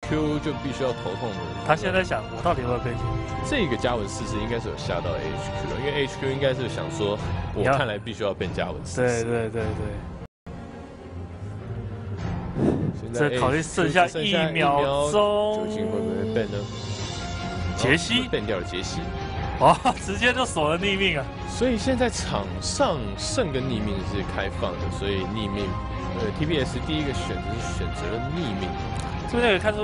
HQ 就必须要头痛的。 他现在想，我到底要不要被禁？ 这个加文44应该是有吓到 HQ 了，因为 HQ 应该是想说，我看来必须要变加文44。 对。这考虑剩下1秒钟， 究竟会不会变呢？ 杰西变掉了杰西， 哇，直接就锁了逆命啊！ 所以现在场上胜跟逆命是开放的，所以逆命，TPS 第一个选择是选择了逆命。 这边可以看出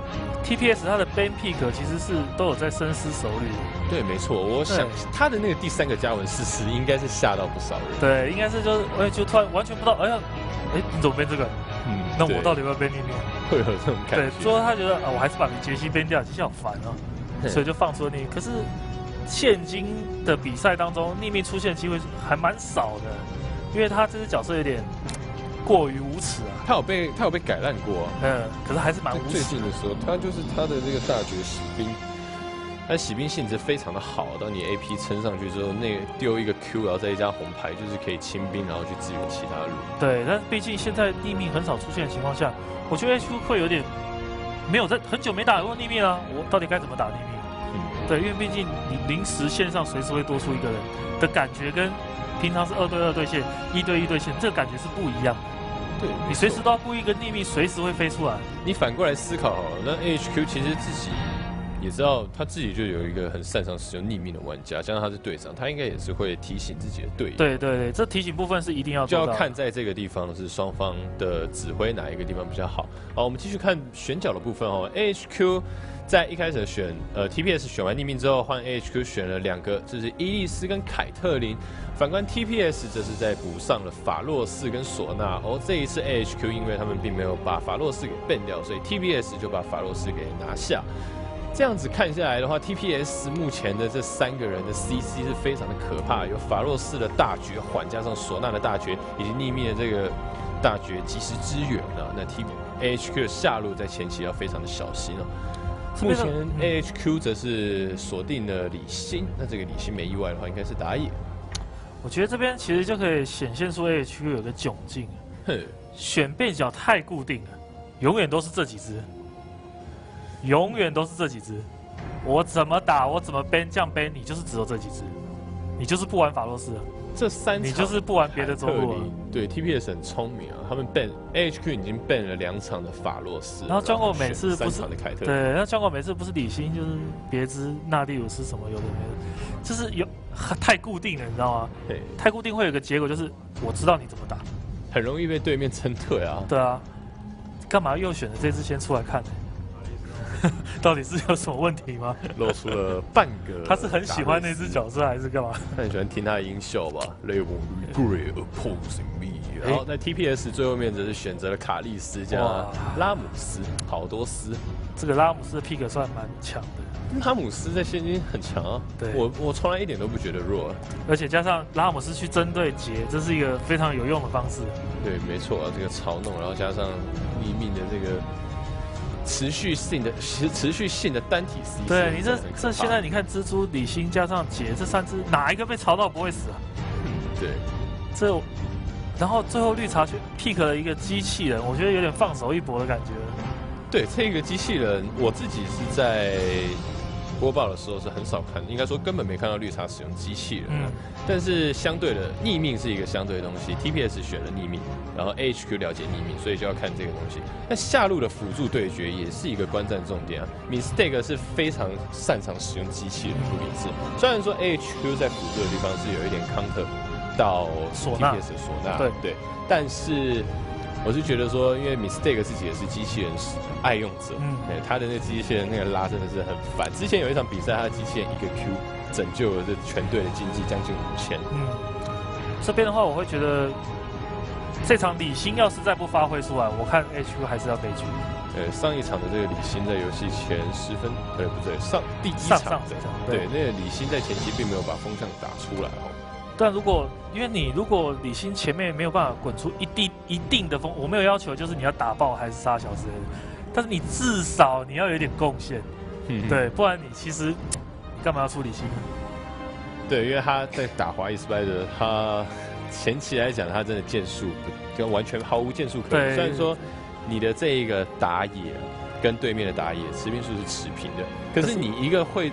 ，TPS 它的 ban pick 其实是都有在深思熟虑的。 对，没错，我想他的那个第3个加文44应该是吓到不少人。 对，应该是就突然完全不知道，你怎么编这个？那我到底要不要编逆命？ 会有这种感觉。 对，最后他觉得我还是把杰西编掉，杰西好烦哦，所以就放出了逆命。可是现今的比赛当中，逆命出现的机会还蛮少的，因为他这只角色有点过于无耻啊。 他有被改烂过啊。 可是还是蛮无耻。 最近的时候，他就是他的这个大绝喜兵。他洗兵性质非常的好，当你 AP 撑上去之后，那丢一个 Q， 然后再一张红牌，就是可以清兵，然后去支援其他路。对， 但毕竟现在逆命很少出现的情况下，我觉得 HQ 会有点没有在很久没打过逆命啊，我到底该怎么打逆命？对，因为毕竟你临时线上随时会多出一个人的感觉，跟平常是2对2对线、1对1对线，这个感觉是不一样的。对，你随时都要故意跟逆命随时会飞出来。 你反过来思考好了，那 HQ 其实自己也知道他自己就有一个很擅长使用逆命的玩家，加上他是队长，他应该也是会提醒自己的队友。 对，这提醒部分是一定要做到， 就要看在这个地方是双方的指挥哪一个地方比较好。好，我们继续看选角的部分哦。AHQ 在一开始选TPS 选完逆命之后，换 AHQ 选了2个，就是伊利斯跟凯特琳。反观 TPS 则是在补上了法洛士跟唢呐。这一次 AHQ 因为他们并没有把法洛士给 ban 掉，所以 TPS 就把法洛士给拿下。这样子看下来的话 ，TPS 目前的这3个人的 CC 是非常的可怕，有法洛士的大绝缓，加上唢呐的大绝，以及逆命的这个大绝及时支援啊。那 AHQ 的下路在前期要非常的小心哦。目前 AHQ 则是锁定了李欣，那这个李欣没意外的话，应该是打野。 我觉得这边其实就可以显现出 AHQ 有个窘境，选变角太固定了，永远都是这几只。永远都是这几只，我怎么打，我怎么 ban 这样 ban， 你就是只有这几只，你就是不玩法洛斯， 这3场你就是不玩别的中路。 对 TPS 很聪明啊，他们 ban AHQ 已经 ban 了2场的法洛斯， 然后江国每次不是 3场的凯特， 对，那江国每次不是李欣就是别支纳蒂鲁斯什么有的没的，就是有太固定了，你知道吗？对，太固定会有个结果就是我知道你怎么打， 很容易被对面针对啊。 对啊，干嘛又选了这支先出来看呢？到底是有什么问题吗？ 露出了半个， 他是很喜欢那只角色还是干嘛？ 他很喜欢听他的音效吧 ？They won't regret opposing me。然后在 TPS 最后面则是选择了卡莉丝加拉姆斯、好多斯。 这个拉姆斯的 pick 算蛮强的。 拉姆斯在现今很强啊，对，我从来一点都不觉得弱， 而且加上拉姆斯去针对杰，这是一个非常有用的方式。 对，没错啊，这个嘲弄，然后加上逆命的这个。持续性的单体 C， 对你这现在你看蜘蛛、李欣加上杰这3只，哪一个被嘲到不会死啊？ 对， 然后最后绿茶去 pick 了一个机器人，我觉得有点放手一搏的感觉。 对，这个机器人我自己是在播报的时候是很少看，应该说根本没看到绿茶使用机器人。但是相对的，逆命是一个相对的东西 ，TPS 选了逆命，然后 AHQ 了解逆命，所以就要看这个东西。那下路的辅助对决也是一个观战重点啊。Mistake 是非常擅长使用机器人不名字，虽然说 AHQ 在辅助的地方是有一点 counter 到 TPS 的唢呐，对，但是我是觉得说，因为 Mistake 自己也是机器人爱用者，他的那机器人那个拉真的是很烦。之前有一场比赛，他的机器人一个 Q 拯救了这全队的经济将近5000。 这边的话，我会觉得这场李欣要是再不发挥出来，我看 HQ 还是要悲剧。 上一场的这个李欣在游戏前10分，不对，第一场，对，那个李欣在前期并没有把风向打出来哦。 但如果李欣前面没有办法滚出一定的风，我没有要求就是你要打爆还是杀小之类的，但是你至少你要有点贡献，对，不然你其实你干嘛要出李欣？ 对，因为他在打华裔 Spider， 他前期来讲他真的剑术跟完全毫无剑术可言。虽然说你的这一个打野跟对面的打野吃兵数是持平的。可是你一个会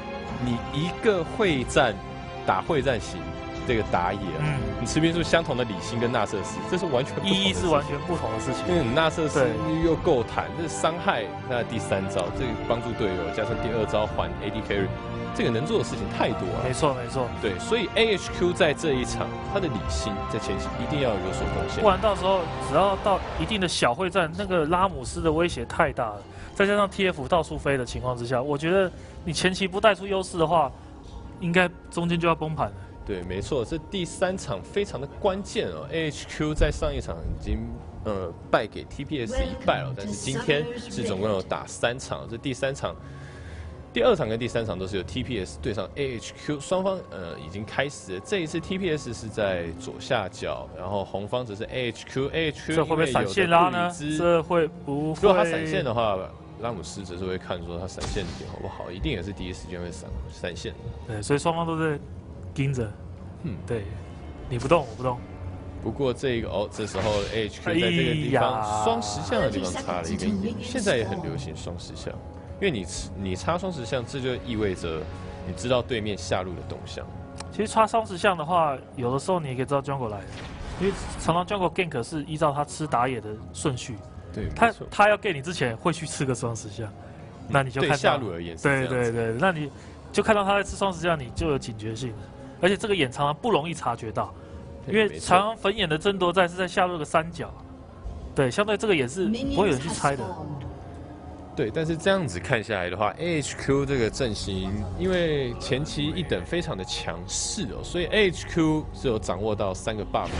战打会战型这个打野，你吃兵数相同的李信跟纳瑟斯，这是完全不同的意义是完全不同的事情。 因为你纳瑟斯又够弹，这伤害，那第3招这个帮助队友，加上第2招换 AD carry， 这个能做的事情太多了。 没错没错， 对，所以 AHQ 在这一场他的李信在前期一定要有所贡献， 不然到时候只要到一定的小会战，那个拉姆斯的威胁太大了，再加上 TF 到处飞的情况之下，我觉得你前期不带出优势的话，应该中间就要崩盘了。 对，没错，这第3场非常的关键哦。AHQ 在上一场已经败给 TPS 一败了，但是今天是总共有打3场，这第3场。第2场跟第3场都是由 TPS 对上 AHQ， 双方已经开始了。这一次 TPS 是在左下角，然后红方则是 AHQ。 这会不会闪现拉呢？这会不会？ 如果他闪现的话，拉姆斯只是会看说他闪现点好不好，一定也是第一时间会闪现的。 对，所以双方都在盯着。对，你不动我不动。 不过这个这时候 AHQ 在这个地方双石像的地方插了一根烟，现在也很流行双石像。因为你插双石像，这就意味着你知道对面下路的动向。 其实插双石像的话，有的时候你也可以知道 Jungle 来的，因为常常 Jungle gank 是依照他吃打野的顺序。 对， 他要 gank 你之前会去吃个双石像，那你就看到对下路而言是这样子。 对，那你就看到他在吃双石像，你就有警觉性了。而且这个眼常常不容易察觉到，因为常常粉眼的争夺战是在下路的3角，对，相对这个眼是不会有人去猜的。 对，但是这样子看下来的话 ，AHQ 这个阵型，因为前期一等非常的强势哦，所以 AHQ 是有掌握到3个 buff。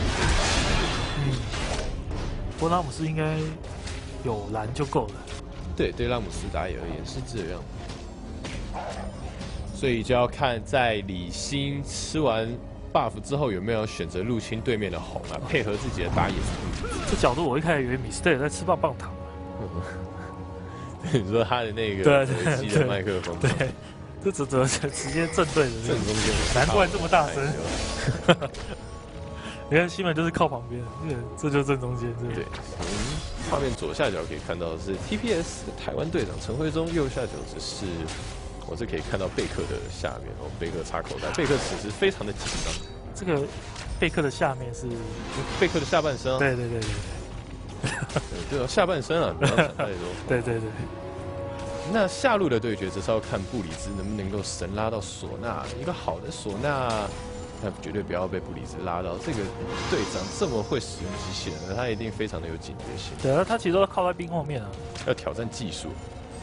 不过拉姆斯应该有蓝就够了。 对，对拉姆斯打野而言是这样。所以就要看在李欣吃完 buff 之后有没有选择入侵对面的红啊，配合自己的打野。 这角度我一开始以为 Mistake 在吃棒棒糖。 你说他的那个耳机的麦克风， 对，这直接正对着正中间， 难怪这么大声。你看西门就是靠旁边，这就是正中间。 对，从画面左下角可以看到的是 TPS 的台湾队长陈辉宗，右下角只是我是可以看到贝克的下面哦，贝克插口袋，贝克此时非常的紧张。 这个贝克的下面是贝克的下半身啊。 对。 对啊，下半身啊，不要想太多。 对。 那下路的对决，只是要看布里兹能不能够神拉到唢呐。一个好的唢呐，那绝对不要被布里兹拉到。这个队长这么会使用机器人，他一定非常的有警觉性。 对啊，他其实都靠在兵后面啊。 要挑战技术。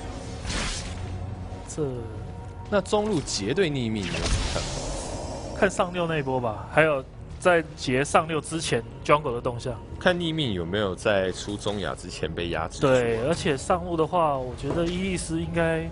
那中路结对逆命，你有什么看法？ 看上6那一波吧，还有在结上6之前 Jungle 的动向。 看逆命有没有在出中亚之前被压制住。 对，而且上路的话，我觉得伊利斯应该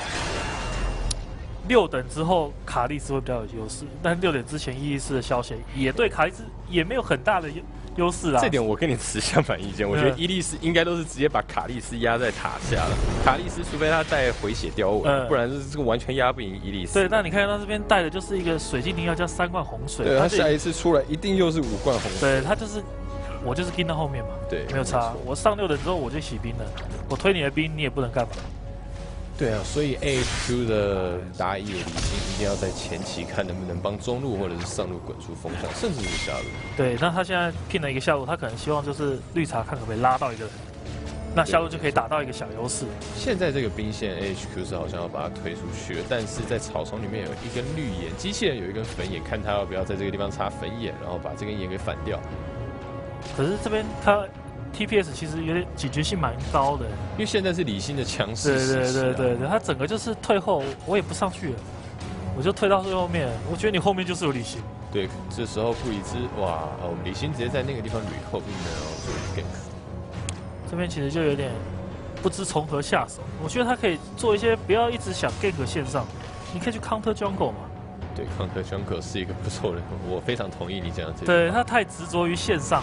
6等之后卡莉丝会比较有优势，但6点之前伊利斯的消息也对卡莉丝也没有很大的优势啊。 这点我跟你持相反意见，我觉得伊利斯应该都是直接把卡莉丝压在塔下了。卡莉丝除非他带回血雕纹，不然这个完全压不赢伊利斯。 对，那你看他这边带的就是一个水晶灵药加3罐洪水， 对，他下一次出来一定又是5罐洪水。 对，他就是我就是跟到后面嘛， 对， 没有差。我上6等之后我就起兵了，我推你的兵你也不能干嘛。 对啊，所以 AHQ 的打野李欣一定要在前期看能不能帮中路或者是上路滚出风向，甚至是下路。 对，那他现在聘了一个下路，他可能希望就是绿茶看可不可以拉到一个人，那下路就可以打到一个小优势。 现在这个兵线 AHQ 是好像要把它推出去了，但是在草丛里面有一根绿眼，机器人有一根粉眼，看他要不要在这个地方插粉眼，然后把这根眼给反掉。 可是这边他 TPS 其实有点警觉性蛮高的， 因为现在是李欣的强势。 对，他整个就是退后，我也不上去了，我就退到最后面。我觉得你后面就是有李欣。 对，这时候布里兹，哇，李欣直接在那个地方捋后面，然后做 gank。 这边其实就有点不知从何下手。我觉得他可以做一些，不要一直想 gank 线上，你可以去 counter jungle 嘛。 对 ，counter jungle 是一个不错的，我非常同意你讲的这个。 对他太执着于线上。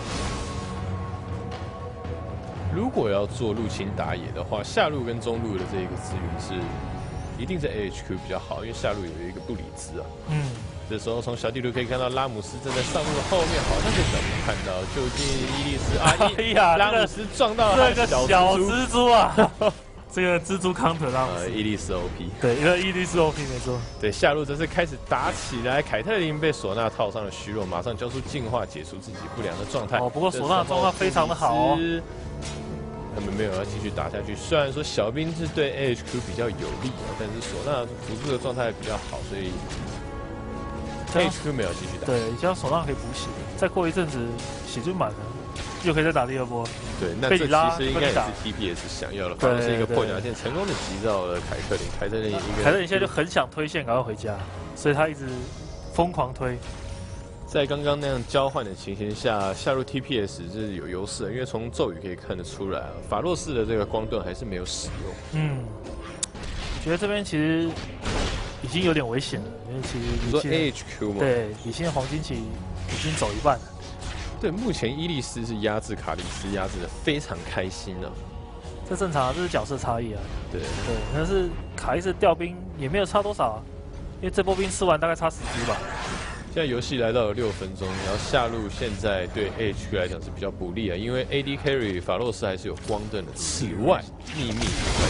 如果要做入侵打野的话，下路跟中路的这一个资源是一定是 AHQ 比较好，因为下路有一个布里兹啊。这时候从小地图可以看到拉姆斯正在上路的后面，好像就想看到究竟伊利斯拉姆斯撞到了这个小蜘蛛啊， 这个蜘蛛康特拉姆斯， 伊利斯 OP， 对，因为伊利斯 OP 没错。 对，下路则是开始打起来，凯特琳被唢呐套上了虚弱，马上交出净化，解除自己不良的状态。 哦，不过唢呐的状况非常的好哦。 他们没有要继续打下去，虽然说小兵是对 AHQ 比较有利啊，但是唢呐辅助的状态比较好，所以 AHQ 没有继续打。 对，这样唢呐可以补血，再过一阵子血就满了。又可以再打第二波， 对，那这其实应该也是 TPS 想要的，反而是一个破甲线成功的击到了凯特琳，凯特琳现在就很想推线，赶快回家，所以他一直疯狂推。 在刚刚那样交换的情形下，下路 TPS 是有优势的，因为从咒语可以看得出来，法洛士的这个光盾还是没有使用。 我觉得这边其实已经有点危险了，因为其实你说 AHQ 吗？ 对，李信的黄金期已经走一半了。 对，目前伊利斯是压制卡莉斯，压制的非常开心啊。 这正常，这是角色差异啊。 对， 但是卡莉斯调兵也没有差多少啊，因为这波兵吃完大概差10局吧。 现在游戏来到了6分钟，然后下路现在对 AHQ 来讲是比较不利啊，因为 AD Carry 法洛斯还是有光盾的，此外秘密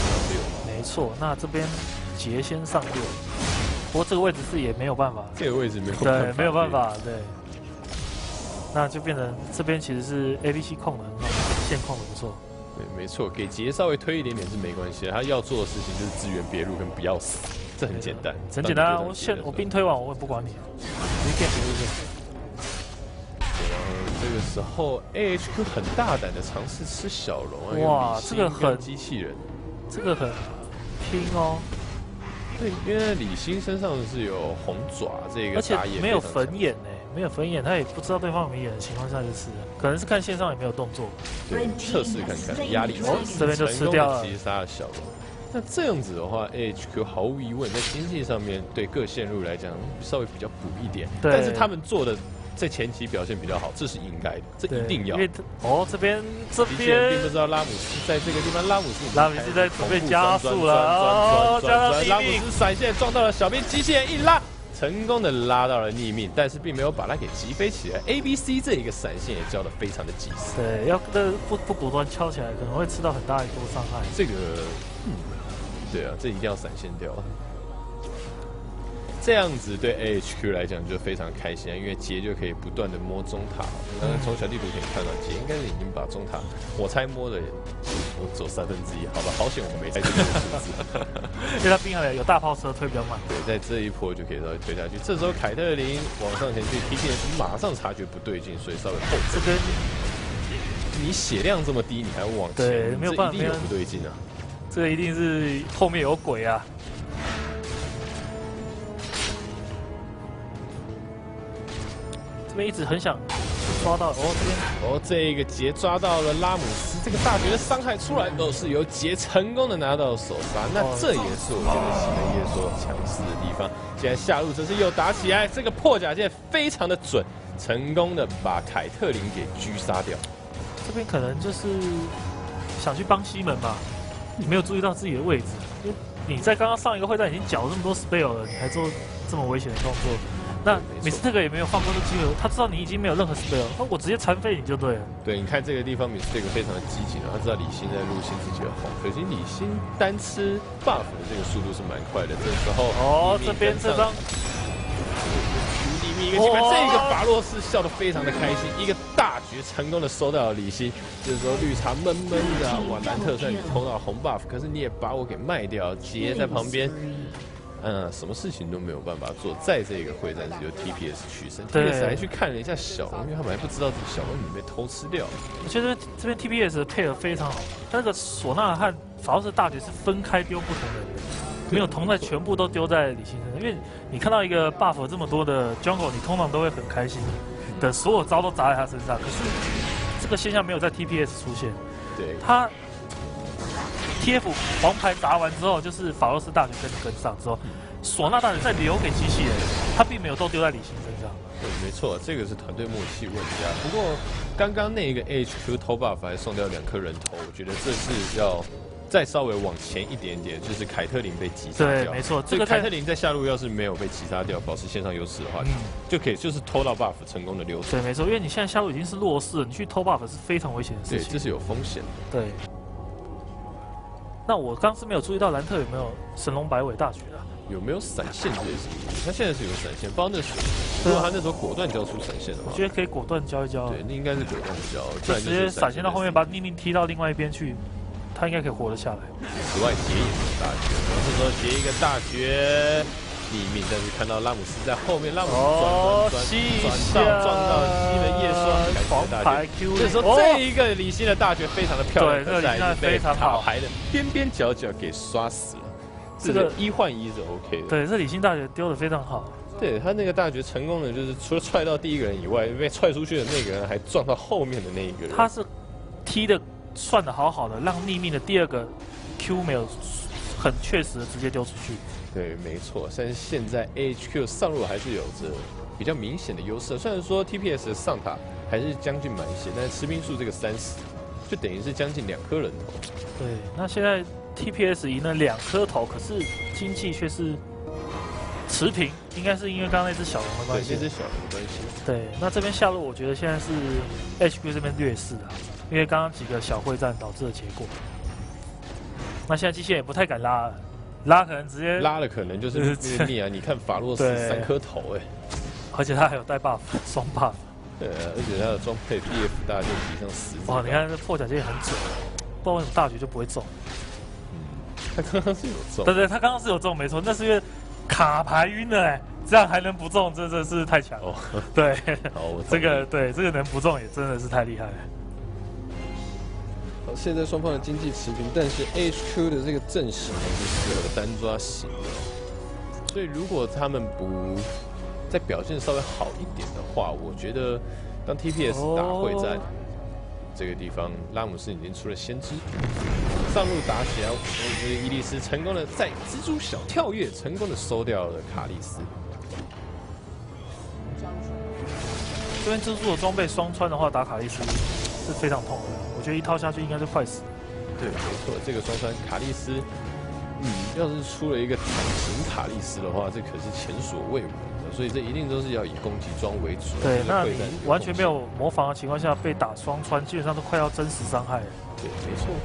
6。 没错，那这边杰先上6，不过这个位置是也没有办法。 这个位置没有办法。 对，没有办法，对。那就变成这边其实是 ABC 控的很好，线控的不错。 对，没错，给杰稍微推一点点是没关系的，他要做的事情就是支援别路跟不要死，这很简单。 很简单啊，我兵推完我也不管你，直接 get 别路就。 这个时候 AHQ 很大胆的尝试吃小龙啊， 哇，这个很机器人， 这个很拼哦。 对，因为李欣身上是有红爪这个打野， 而且没有粉眼呢。没有粉眼，他也不知道对方有没有眼的情况下就吃了，可能是看线上也没有动作， 对，测试看看压力， 这边就吃掉了， 击杀了小龙。那这样子的话 ，AHQ 毫无疑问在经济上面对各线路来讲稍微比较补一点，但是他们做的在前期表现比较好，这是应该的，这一定要。这边并不知道拉姆斯在这个地方，拉姆斯在准备加速了， 拉姆斯闪现撞到了小兵，机器人一拉。成功的拉到了逆命，但是并没有把他给击飞起来。ABC 这一个闪现也交得非常的及时。 对，要不果断敲起来，可能会吃到很大一波伤害。 这个，对啊，这一定要闪现掉。这样子对 AHQ 来讲就非常开心，因为杰就可以不断的摸中塔。刚刚从小地图可以看到，杰应该是已经把中塔，我猜摸的我走1/3，好吧，好险我没猜这个数字， 因为他兵还有大炮车推比较慢。 对，在这一波就可以稍微推下去。这时候凯特琳往上前去 ，TPS 马上察觉不对劲，所以稍微后撤。 这跟你血量这么低，你还要往前， 对，没有办法， 一定有不对劲啊。 这个一定是后面有鬼啊！这边一直很想抓到这个杰抓到了拉姆斯，这个大绝的伤害出来都是由杰成功的拿到手杀，那这也是我觉得西门叶所强势的地方。现在下路则是又打起来，这个破甲线非常的准，成功的把凯特琳给狙杀掉。 这边可能就是想去帮西门吧，你没有注意到自己的位置，因为你在刚刚上一个会战已经缴这么多 spell 了，你还做这么危险的动作。那米斯特克也没有放过这机会，他知道你已经没有任何 spell， 那我直接残废你就对了。 对，你看这个地方米斯特克非常的积极，他知道李欣在入侵自己的红，可惜李欣单吃 buff 的这个速度是蛮快的。这时候这边这张一个机会，这个法洛斯笑得非常的开心，一个大绝成功的收到了李欣。这时候绿茶闷闷的，哇，兰特虽然你偷到红 buff， 可是你也把我给卖掉，杰在旁边。什么事情都没有办法做，在这个会战是由 TPS 取胜。TPS 还去看了一下小龙，因为他们还不知道这个小龙已经被偷吃掉了。 我觉得这边 TPS 的配合非常好，他那个唢呐和法洛斯大绝是分开丢不同的人，没有同在全部都丢在李欣身上。因为你看到一个 buff 这么多的 jungle， 你通常都会很开心的，所有招都砸在他身上。可是这个现象没有在 TPS 出现， 对他。TF 黄牌砸完之后，就是法洛斯大绝跟上之后，唢呐大绝再留给机器人，他并没有都丢在李欣身上。 对，没错，这个是团队默契问题啊。不过刚刚那个 HQ 偷 buff 还送掉2颗人头，我觉得这是要再稍微往前一点点，就是凯特琳被击杀掉。 对，没错，这个凯特琳在下路要是没有被击杀掉，保持线上优势的话，就可以就是偷到 buff 成功的溜走。 对，没错，因为你现在下路已经是弱势了，你去偷 buff 是非常危险的事情。 对，这是有风险的。 对。 那我刚是没有注意到兰特有没有神龙摆尾大绝啊？ 有没有闪现这件事情？他现在是有闪现，不知道那时候如果他那时候果断交出闪现的话， 我觉得可以果断交一交。 对，那应该是果断交， 就直接闪现到后面，把逆命踢到另外一边去，他应该可以活得下来。 此外结也是大绝，然后这时候结一个大绝。逆命，但是看到拉姆斯在后面，拉姆斯转到西门叶双， 黄牌 Q。 这时候这一个李信的大绝非常的漂亮， 对，这个李信非常好， 卡牌的边边角角给刷死了。这个1换1是 OK 的。 对，这李信大绝丢的非常好。 对他那个大绝成功的就是除了踹到第一个人以外，被踹出去的那个人还撞到后面的那一个人。 他是踢的算的好好的，让逆命的第2个 Q 没有很确实的直接丢出去。 对，没错。但是现在 AHQ 上路还是有着比较明显的优势。虽然说 TPS 的上塔还是将近满血，但是吃兵数这个30，就等于是将近2颗人头。 对，那现在 TPS 赢了2颗头，可是经济却是持平，应该是因为刚刚那只小龙的关系。 对，那只小龙的关系。 对，那这边下路我觉得现在是 HQ 这边劣势啊，因为刚刚几个小会战导致的结果。那现在机械也不太敢拉了。拉可能直接拉了，可能就是灭啊！你看法洛斯3颗头哎， 而且他还有带 buff 双 buff， 对，而且他的装配 BF 大剑比上10。 哇，你看这破甲剑也很准，不知道为什么大绝就不会中。 他刚刚是有中， 对，他刚刚是有中没错，那是因为卡牌晕了哎，这样还能不中，真的是太强了。对，这个能不中也真的是太厉害了。 现在双方的经济持平，但是 HQ 的这个阵型是适合单抓型的，所以如果他们不在表现稍微好一点的话，我觉得当 TPS 打会战这个地方，拉姆斯已经出了先知，上路打起来，这个伊利斯成功的在蜘蛛小跳跃成功的收掉了卡利斯。 这边蜘蛛的装备双穿的话，打卡利斯是非常痛的。我觉得一套下去应该就快死了。 对，没错，这个双穿卡利斯，要是出了一个坦型卡利斯的话，这可是前所未闻的，所以这一定都是要以攻击装为主。 对，那你完全没有模仿的情况下被打双穿，基本上都快要真实伤害了。 对，没错。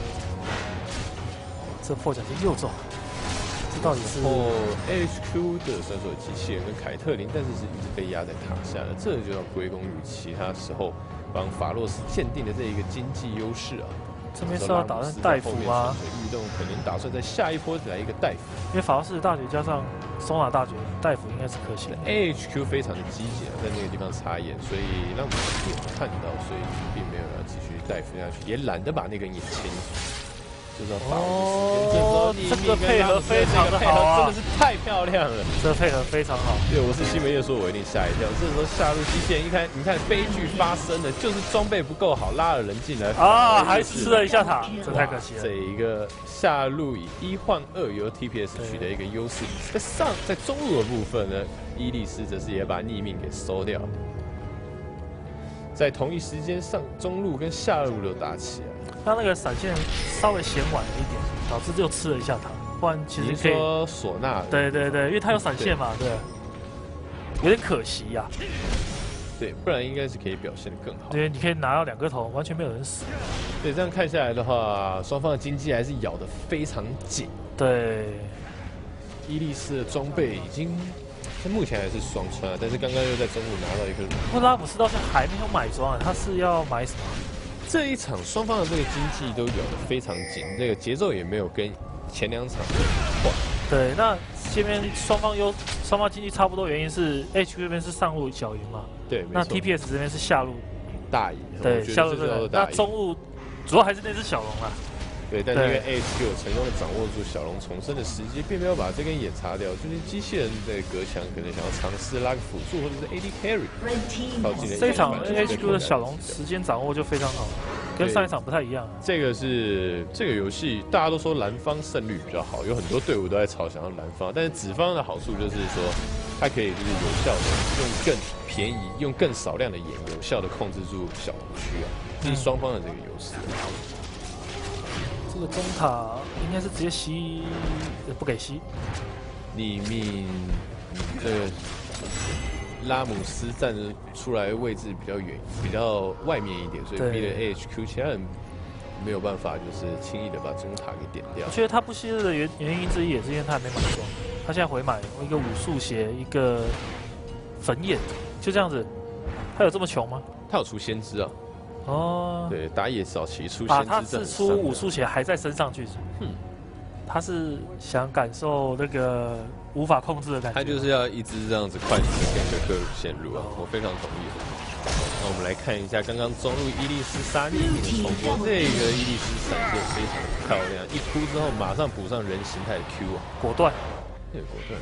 这破甲剑又中，这到底是 ？HQ 的选手机器人跟凯特琳，但是一直被压在塔下的，这就要归功于其他时候帮法洛斯鉴定的这一个经济优势啊。 这边是要打算代辅吗？ 运动可能打算在下一波来一个代辅， 因为法洛斯的大绝加上松瓦大绝，代辅应该是可行的。 AHQ 非常的积极啊，在那个地方插眼，所以让我们有看到，所以并没有要继续代辅下去，也懒得把那根眼牵住。就是要打这个配合非常的好啊， 真的是太漂亮了。 这个配合非常好。 对，我是西门叶说，我一定吓一跳。这时候下路机器人一看，你看悲剧发生了，就是装备不够好，拉了人进来啊，还是吃了一下塔，这太可惜了。 这一个下路以1换2由 TPS 取得一个优势，在中路的部分呢，伊利斯则是也把逆命给收掉。在同一时间上中路跟下路都打起来。 他那个闪现稍微显晚了一点，导致就吃了一下塔，不然其实可以。 你说唢呐？ 对，因为他有闪现嘛，对，有点可惜呀。 对，不然应该是可以表现得更好。 对，你可以拿到2颗头，完全没有人死。 对，这样看下来的话，双方的经济还是咬得非常紧。 对， 伊利斯的装备已经。目前还是双穿啊，但是刚刚又在中路拿到一个。 不过拉姆斯到现在还没有买装啊，他是要买什么？ 这一场双方的这个经济都咬得非常紧，这个节奏也没有跟前2场换。 对，那这边双方经济差不多，原因是 HQ 这边是上路小赢嘛？ 对， 那 TPS 这边是下路大赢。 对，下路对。那中路主要还是那只小龙啊。 对，但是因为 HQ 有成功的掌握住小龙重生的时机，并没有把这根眼擦掉。就是机器人的隔墙可能想要尝试拉个辅助或者是 AD carry。 这一场 HQ 的小龙时间掌握就非常好，跟上一场不太一样。 这个游戏大家都说蓝方胜率比较好，有很多队伍都在吵想要蓝方，但是紫方的好处就是说，它可以就是有效的用更便宜、用更少量的眼有效的控制住小龙区啊，这是双方的这个优势。 这个中塔应该是直接吸，不给吸。 里面这个拉姆斯站的出来位置比较远，比较外面一点，所以逼了 AHQ， 其他人没有办法就是轻易的把中塔给点掉我。觉得他不吸热的原因之一也是因为他还没买装，他现在回买一个武术鞋，一个焚焰，就这样子。他有这么穷吗？ 他有出先知啊。 哦， 对，打野早期出啊， 先知他是出武术鞋还在升上去，他是想感受那个无法控制的感觉。 他就是要一直这样子快速的各路陷入啊，我非常同意。那我们来看一下刚刚中路伊利斯杀逆的重播，这个伊利斯闪现非常的漂亮，一哭之后马上补上人形态的 Q 啊， 果断， 对，果断。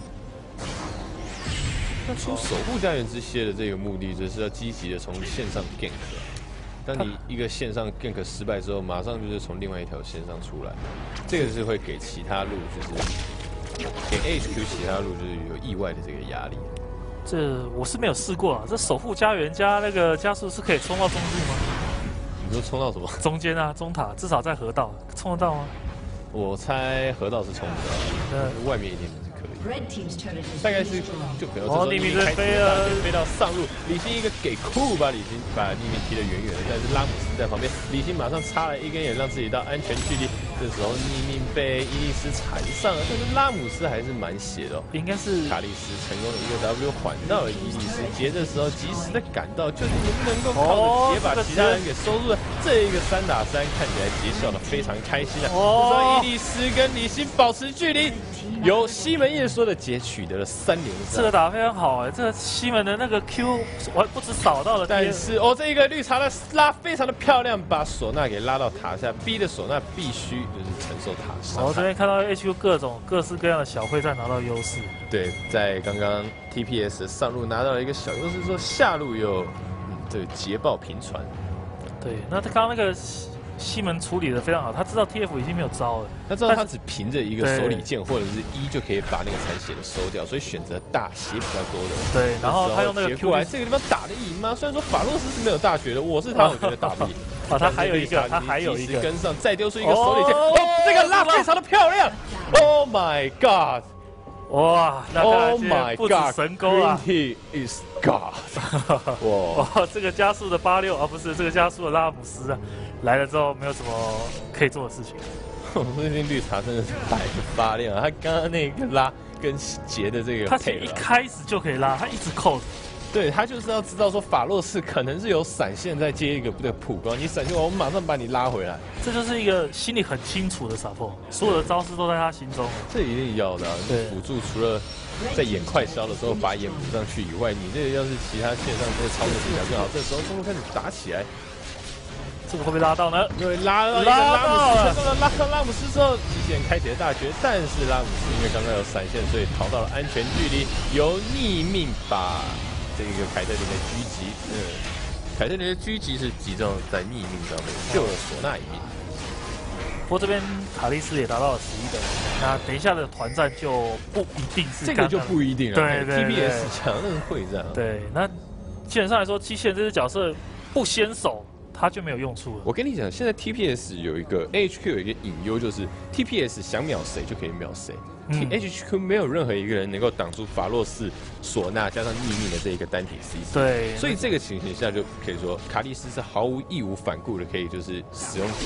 那出守护家园之蝎的这个目的，就是要积极的从线上 gank。当你一个线上 gank 失败之后，马上就是从另外一条线上出来，这个是会给其他路，就是给 HQ 其他路就是有意外的这个压力。 这我是没有试过啊。这守护家园加那个加速是可以冲到中路吗？ 你说冲到什么？ 中间啊，中塔至少在河道冲得到吗？ 我猜河道是冲不到，外面一定是可以。大概是就比如说匿名开飞了， 飞到上路，李信一个给酷把李信把匿名踢得远远的，但是拉姆斯在旁边，李信马上插了一根眼让自己到安全距离。这时候匿名被伊利斯缠上了，但是拉姆斯还是蛮血的哦。 应该是卡莉斯成功的一个 W 缓到了伊利斯，劫的时候及时的赶到，究竟能不能够靠着劫把其他人给收住了？这一个3打3看起来劫笑得非常开心啊！这时候伊利斯跟李信保持距离，由西门叶说的劫取得了3连胜。 这个打得非常好哎，这个西门的那个 Q 我不止扫到了， 但是这一个绿茶的拉非常的漂亮，把唢呐给拉到塔下，逼的唢呐必须就是承受塔伤害。 这边看到 HQ 各式各样的小会战拿到优势。 对，在刚刚 TPS 上路拿到了一个小优势之后，下路又这个捷报频传。 对，那他刚刚那个西门处理的非常好，他知道 TF 已经没有招了， 他知道他只凭着一个手里剑或者是E就可以把那个残血的收掉，所以选择大血比较多的。 对，然后他用那个 Q 来这个地方打得赢吗？虽然说法洛斯是没有大血的，我是他，我觉得打不赢。 他还有一个，他还有一个跟上，再丢出一个手里剑，这个拉非常的漂亮。Oh my god！ 哇，那 Oh my 不止神钩啊 ！He is God！ 哇，这个加速的86啊，不是这个加速的拉姆斯啊，来了之后没有什么可以做的事情。 最近绿茶真的是白发亮啊！他刚刚那个拉跟杰的这个， 他一开始就可以拉，他一直扣。 对他就是要知道说法洛斯可能是有闪现再接一个普攻，你闪现完我们马上把你拉回来， 这就是一个心里很清楚的support，所有的招式都在他心中。 这一定要的啊！辅助除了在眼快消的时候把眼补上去以外，你这个要是其他线上这个操作技巧更好，这时候中路开始打起来， 这个会被拉到呢？ 因为拉到拉上拉姆斯之后，极限开启了大绝，但是拉姆斯因为刚刚有闪现，所以逃到了安全距离，由逆命把这个凯特琳的狙击，凯特琳的狙击是击中在逆命上面，救了唢呐一命。 不过这边卡莉斯也达到了11等，那等一下的团战就不一定是这个就不一定了。 对 TPS 强的是会战。 对，那基本上来说，机器人这只角色不先手，他就没有用处了。 我跟你讲，现在 TPS 有一个 HQ 有一个隐忧，就是 TPS 想秒谁就可以秒谁。HQ 没有任何一个人能够挡住法洛斯、唢呐加上逆命的这一个单体 CC。 对， 所以这个情形下就可以说，卡莉斯是毫无义无反顾的，可以就是使用第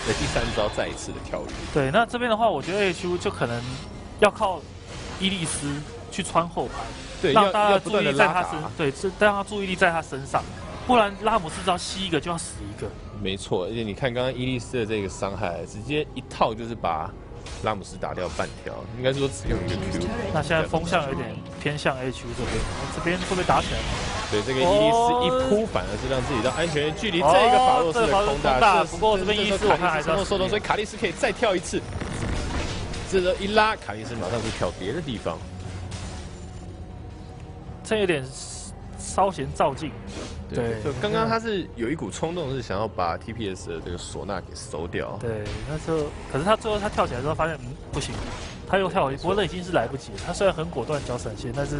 3招再一次的跳跃。 对，那这边的话，我觉得 HQ 就可能要靠伊利斯去穿后排， 对， 让大家注意力在他身，对，是让他注意力在他身上，不然拉姆斯只要吸一个就要死一个。没错，而且你看刚刚伊利斯的这个伤害，直接一套就是把拉姆斯打掉半条，应该说只用一个 Q。 那现在风向有点偏向 HQ 这边会不会打起来？ 对，这个伊利斯一扑，反而是让自己到安全的距离。这个法洛斯的空大， 不过这边伊利斯我看还是要受动，所以卡莉斯可以再跳一次。这个一拉，卡莉斯马上就跳别的地方。 这有点稍嫌照进。对， 就刚刚他是有一股冲动，是想要把 TPS 的这个唢呐给收掉。 对，那时候可是他最后他跳起来之后发现，不行，他又跳回去，不过那已经是来不及了。他虽然很果断脚闪现，但是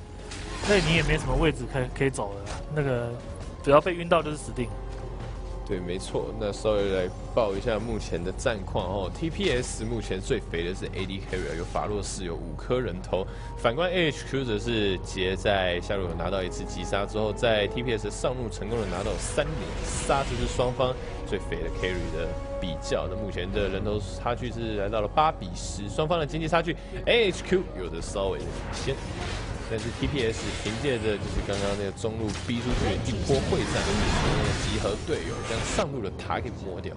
那你也没什么位置可以走了，那个只要被晕到就是死定。 对，没错。那稍微来报一下目前的战况哦。TPS 目前最肥的是 AD Carry， 有法洛士有5颗人头。反观 AHQ 则是杰在下路有拿到1次击杀之后，在 TPS 上路成功的拿到3连杀，这是双方最肥的 Carry 的比较。那目前的人头差距是来到了8比10，双方的经济差距 AHQ 有着稍微的领先。但是 TPS 凭借着就是刚刚那个中路逼出去的一波会战，集合队友将上路的塔给磨掉。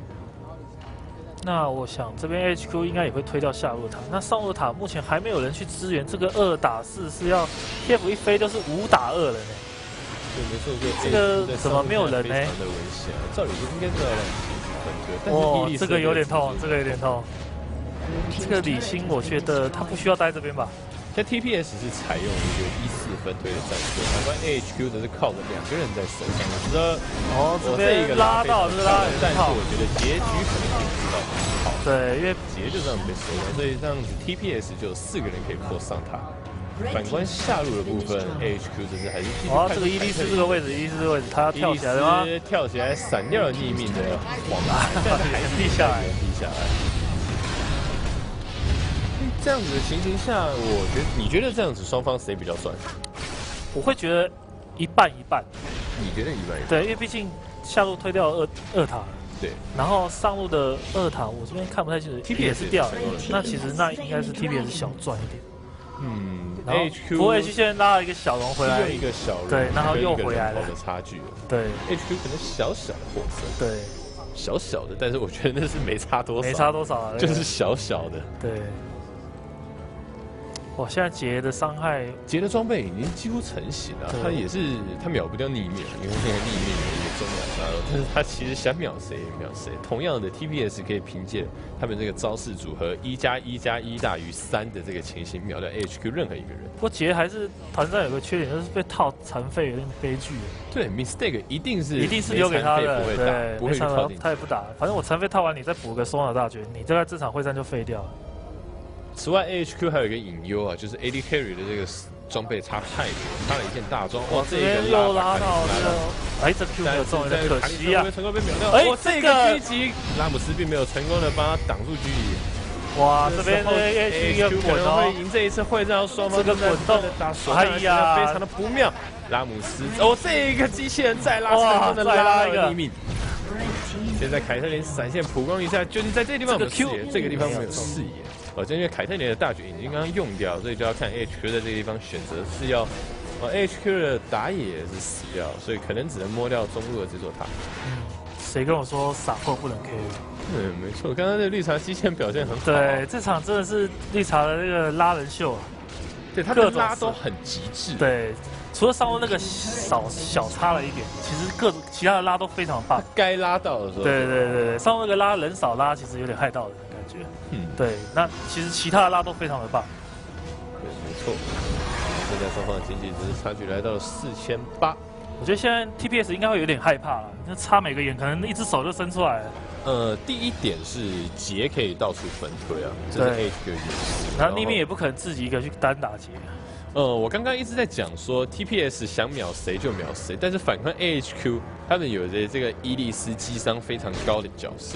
那我想这边 HQ 应该也会推掉下路塔。那上路塔目前还没有人去支援，这个2打4是要 TF 一飞就是5打2了呢。 对，没错， 这个怎么没有人呢？ 非常的危险，照理说应该是要让你分队，但是这个有点痛，这个有点痛。这个李欣，我觉得他不需要待这边吧。 像 TPS 是采用一个1-4分推的战术，反观 AHQ 则是靠着2个人在手上。我觉得这边拉到， 但是我觉得结局可能并不知道好。 对，因为结就这样被收了，所以这样子 TPS 就有4个人可以破上塔。反观下路的部分 ，AHQ 这是还是继续看。 这个1-4这个位置，1-4这个位置，他要跳起来了吗？ 跳起来闪掉了逆命的黄马，但是还是地下来， 地下来。这样子的情形下，你觉得这样子双方谁比较帅？ 我会觉得一半一半。 你觉得一半一半？ 对，因为毕竟下路推掉二塔， 对， 然后上路的2塔我这边看不太清楚 ，TPS 掉了，那其实那应该是 TPS 小赚一点。 HQ 不过 H 现在拉了一个小龙回来， 用一个小龙， 对，然后又回来了的差距， 对 ，HQ 可能小小的获胜， 对， 小小的，但是我觉得那是没差多少， 没差多少啊， 就是小小的， 对。哇，现在杰的伤害， 杰的装备已经几乎成型了，他秒不掉逆面，因为那个逆面有一个中秒杀肉，但是他其实想秒谁也秒谁。同样的 TPS 可以凭借他们这个招式组合1+1+1大于3的这个情形秒掉 HQ 任何一个人。 不过杰还是团战有个缺点，就是被套残废，有点悲剧。 对 ，mistake 一定是留给他的， 不会打，不会去靠近， 他也不打。反正我残废套完，你再补个收脑大绝，你在这场会战就废掉了。 此外 ，AHQ 还有一个隐忧啊，就是 AD Carry 的这个装备差太多，差了一件大装。 哇，这边又拉到这个，这 Q 没有中，有点可惜啊。 成功被秒掉。这个狙击，拉姆斯并没有成功的帮他挡住狙击。 哇，这边 AHQ 可能会赢这一次会战，双方这个滚动打手，哎呀，非常的不妙。拉姆斯，这个机器人再拉，成功的拉一个逆命。现在凯特琳闪现曝光一下，究竟在这个地方有没有视野？这个地方没有视野。因为凯特琳的大绝已经刚刚用掉，所以就要看 HQ 在这个地方选择是要，HQ 的打野是死掉，所以可能只能摸掉中路的这座塔。 谁跟我说傻货不能 K？ 没错，刚刚那绿茶机器人表现很好。 对，这场真的是绿茶的那个拉人秀啊！ 对，他的拉都很极致。 对，除了上路那个小差了一点，其实其他的拉都非常棒。 该拉到的时候。 对，上路那个拉人少拉，其实有点害到人的感觉。对，那其实其他的拉都非常的棒。 对，没错。现在双方的经济值差距来到了4800。 我觉得现在 TPS 应该会有点害怕了，那插每个眼可能一只手就伸出来了。 第一点是杰可以到处分推啊，这是 HQ 的优势。 然后逆面也不可能自己一个去单打杰。 我刚刚一直在讲说 TPS 想秒谁就秒谁，但是反观 AHQ 他们有着这个伊利斯击伤非常高的角色。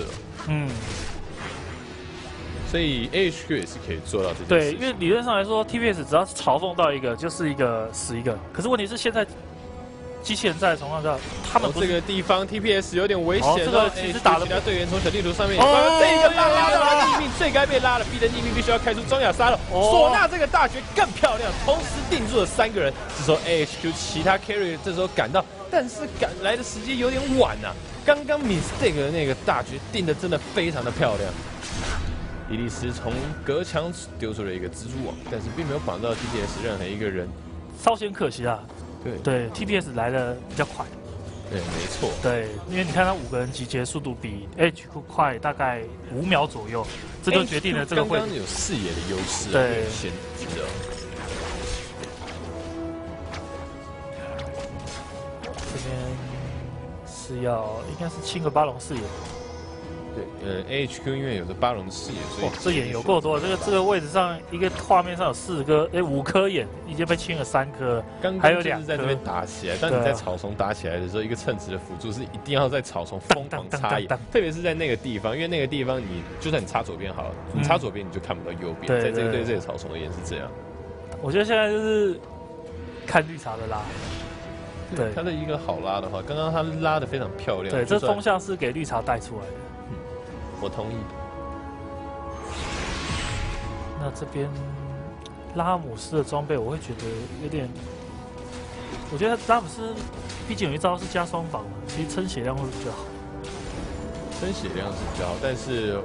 所以 AHQ 也是可以做到这件事。 对，因为理论上来说 ，TPS 只要嘲讽到一个就是一个死一个。可是问题是现在机器人在的情况下，他们这个地方 TPS 有点危险。 这个其实打了其他队员从小地图上面，这个拉到了逆命，最该被拉的，逼的逆命必须要开出装甲杀了。唢呐这个大绝更漂亮，同时定住了3个人。这时候 AHQ 其他 carry 这时候赶到，但是赶来的时间有点晚啊。刚刚 mistake 的那个大绝定的真的非常的漂亮。伊利斯从隔墙丢出了一个蜘蛛网，但是并没有绑到 TPS 任何一个人， 稍显可惜啊。对 ，TPS 来的比较快。 对，没错。 对，因为你看他5个人集结速度比 HQ 快大概5秒左右，这就决定了这个会。 刚刚有视野的优势， 对， 先知道。 这边是要应该是清个巴龙视野。 对，AHQ 因为有着巴龙的视野，所以这眼有够多。这个位置上一个画面上有5颗眼，已经被清了3颗，还有2颗在这边打起来。当你在草丛打起来的时候，一个称职的辅助是一定要在草丛疯狂插眼，特别是在那个地方，因为那个地方就算你插左边好了，你插左边你就看不到右边。在对这个草丛而言是这样。 我觉得现在就是看绿茶的拉。对， 他的一个好拉的话，刚刚他拉的非常漂亮。 对，这风向是给绿茶带出来的。 我同意。 那这边拉姆斯的装备，我会觉得有点，我觉得拉姆斯毕竟有一招是加双防嘛，其实撑血量会比较好。 撑血量是比较好，但是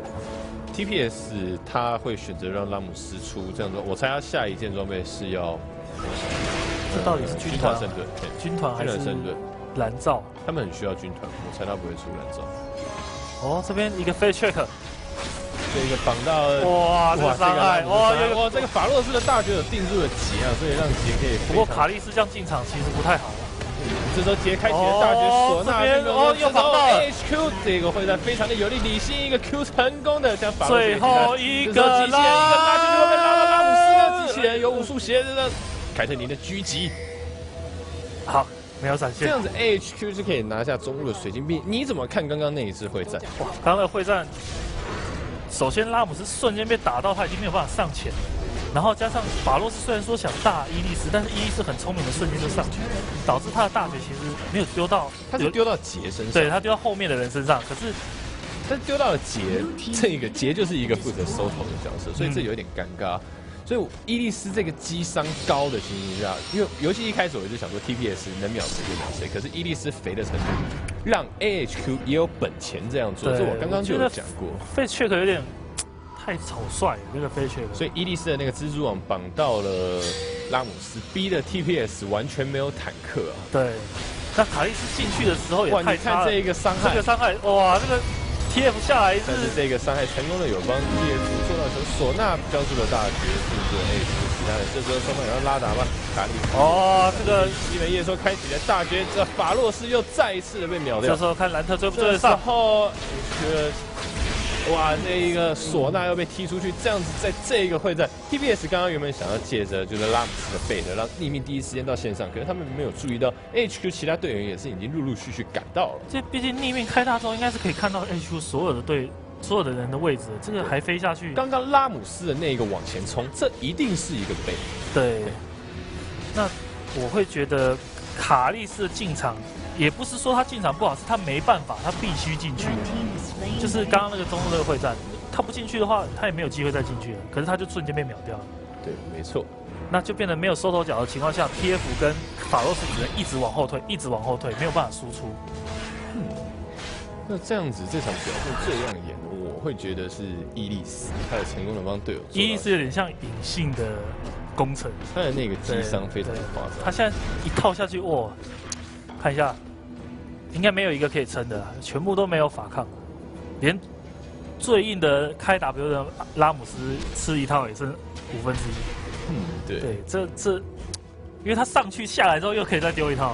TPS 他会选择让拉姆斯出这样子。我猜他下一件装备是要。 这到底是军团圣盾？ 军团还是圣盾？ 蓝罩？ 他们很需要军团，我猜他不会出蓝罩。 哦，这边一个飞 check， 这个绑到哇，这个伤害哇，这个法洛斯的大绝有定住了杰啊，所以让杰可以。 不过卡莉斯这样进场其实不太好。 这时候杰开启了大绝唢呐， 又绑到了 HQ， 这个会战非常的有力，李信一个 Q 成功的将法洛斯最后一个机器人一个拉进去，被拉到拉姆斯的机器人有武术鞋子的。凯特尼的狙击， 好，没有闪现。 这样子 AHQ 就可以拿下中路的水晶臂。你怎么看刚刚那一次会战？ 哇，刚刚的会战，首先拉姆斯瞬间被打到，他已经没有办法上前，然后加上法洛斯虽然说想大伊利斯，但是伊利斯很聪明的瞬间就上去，导致他的大绝其实没有丢到， 他是丢到杰身上， 对他丢到后面的人身上，可是丢到了杰，这个杰就是一个负责收头的角色，所以这有点尴尬。所以伊利斯这个击伤高的情形下，因为游戏一开始我就想说 TPS 能秒谁就秒谁，可是伊利斯肥的程度让 AHQ 也有本钱这样做，这我刚刚就有讲过。 飞 check 有点太草率了，那个飞 check。 所以伊利斯的那个蜘蛛网绑到了拉姆斯，逼的 TPS 完全没有坦克啊。 对，那卡莉斯进去的时候也太差了。 你看这一个伤害， 这个伤害，哇，这个 TF 下来但是这个伤害成功的有帮 TF 做到球，唢呐标出了大绝，是其他的。这时候双方也要拉打吧，卡莉。 哦，这个西门叶说开启了大绝，这法洛斯又再一次的被秒掉。 这时候看兰特追不追得上？ 然后哇，那一个唢呐又被踢出去，这样子在这一个会战 ，TPS 刚刚原本想要借着就是拉姆斯的背的，让逆命第一时间到线上，可是他们没有注意到 HQ 其他队员也是已经陆陆续续赶到了。 这毕竟逆命开大之后，应该是可以看到 HQ 所有的人的位置，这个还飞下去。 刚刚拉姆斯的那个往前冲，这一定是一个背。 对，那我会觉得卡莉斯的进场。也不是说他进场不好，是他没办法，他必须进去。就是刚刚那个中路那个会战，他不进去的话，他也没有机会再进去了。可是他就瞬间被秒掉了。 对，没错。 那就变得没有收头脚的情况下 ，TF 跟法洛斯只能一直往后退，一直往后退，没有办法输出。 那这样子，这场表现最亮眼的，我会觉得是伊利斯，他的成功的帮队友。 伊利斯有点像隐性的工程， 他的那个击伤非常夸张。 他现在一套下去，哇，看一下。应该没有一个可以撑的，全部都没有法抗，连最硬的开 W 的拉姆斯吃一套也是1/5。 对。 对，这，因为他上去下来之后又可以再丢一套。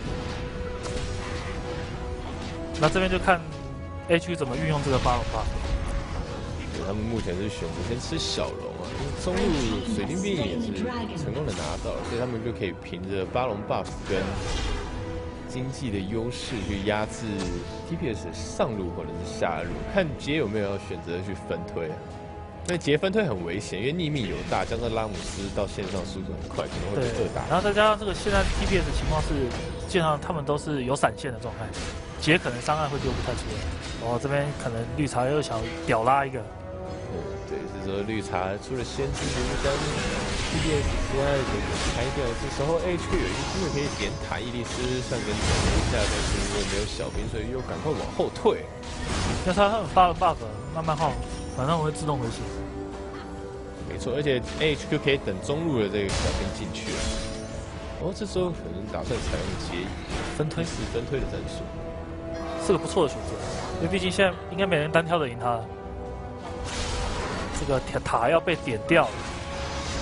那这边就看 HQ 怎么运用这个巴龙 buff。 对，他们目前是选择先吃小龙啊，因为中路水晶兵也是成功的拿到了，所以他们就可以凭着巴龙 buff 跟经济的优势去压制 TPS 的上路或者是下路，看杰有没有要选择去分推啊。因为杰分推很危险，因为逆命有大，加上拉姆斯到线上速度很快，可能会被2打。 然后再加上这个现在 TPS 的情况是，基本上他们都是有闪现的状态，杰可能伤害会丢不太出来。哦，这边可能绿茶又想屌拉一个。 对，这时候绿茶出了先知灵灯 ，TPS 现在给开掉，这时候 HQ 有一个机会可以点塔，伊利斯上跟走了一下，但是因为没有小兵，所以又赶快往后退。 那他很发了 buff， 慢慢耗，反正我会自动回血。 没错，而且 AHQ 可以等中路的这个小兵进去了。哦，这时候可能打算采用结分推的战术， 是个不错的选择，因为毕竟现在应该没人单挑得赢他了。这个塔要被点掉了。 现在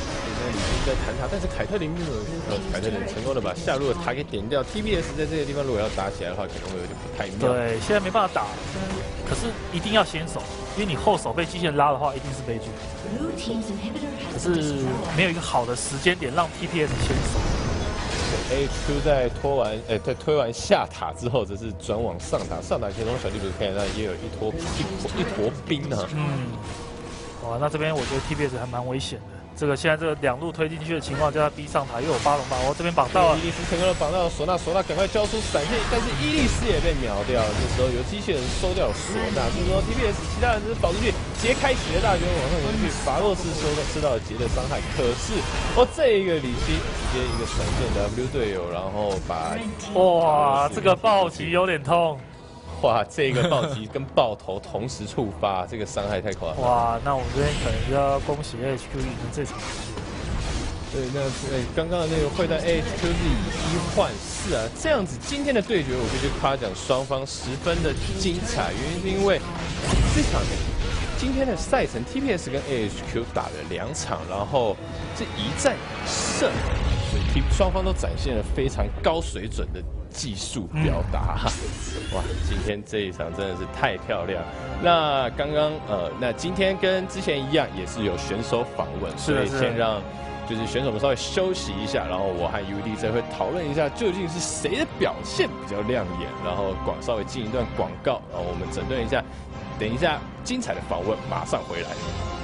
李信在弹塔，但是凯特琳凯特琳成功的把下路的塔给点掉。TPS 在这个地方如果要打起来的话，可能会有点不太妙。 对，现在没办法打，可是一定要先守，因为你后手被机器人拉的话，一定是悲剧。可是没有一个好的时间点让 TPS 先守。 HQ 在在推完下塔之后，则是转往上塔。上塔其中小弟不是看到也有一坨冰啊。 哇，那这边我觉得 TPS 还蛮危险的。这个现在这个2路推进去的情况，叫他逼上塔，又有巴龙吧？这边绑到了， 伊利斯成功的绑到唢呐，赶快交出闪现，但是伊利斯也被秒掉了。这时候由机器人收掉了唢呐，这时候 TPS 其他人只是保出去，杰开启了大绝往上冲去，法洛斯吃到了杰的伤害，可是这一个李希直接一个闪现 W 队友，然后把哇，这个暴击有点痛。 哇，这个暴击跟爆头同时触发，这个伤害太夸张。 哇，那我们这边可能就要恭喜 HQ 赢这场游戏。 对，那刚刚的那个会战 AHQ 是以1换4啊，这样子今天的对决我必须夸奖双方十分的精彩，原因是因为这场今天的赛程 TPS 跟 AHQ 打了2场，然后这一战胜，所以双方都展现了非常高水准的技术表达。哇，今天这一场真的是太漂亮。那刚刚那今天跟之前一样，也是有选手访问，所以先让就是选手们稍微休息一下，然后我和 UD 这会讨论一下究竟是谁的表现比较亮眼，然后稍微进一段广告，然后我们整顿一下，等一下精彩的访问马上回来。